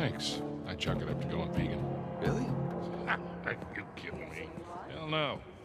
Thanks. I chuck it up to going vegan. Really? Are you kidding me? Hell no.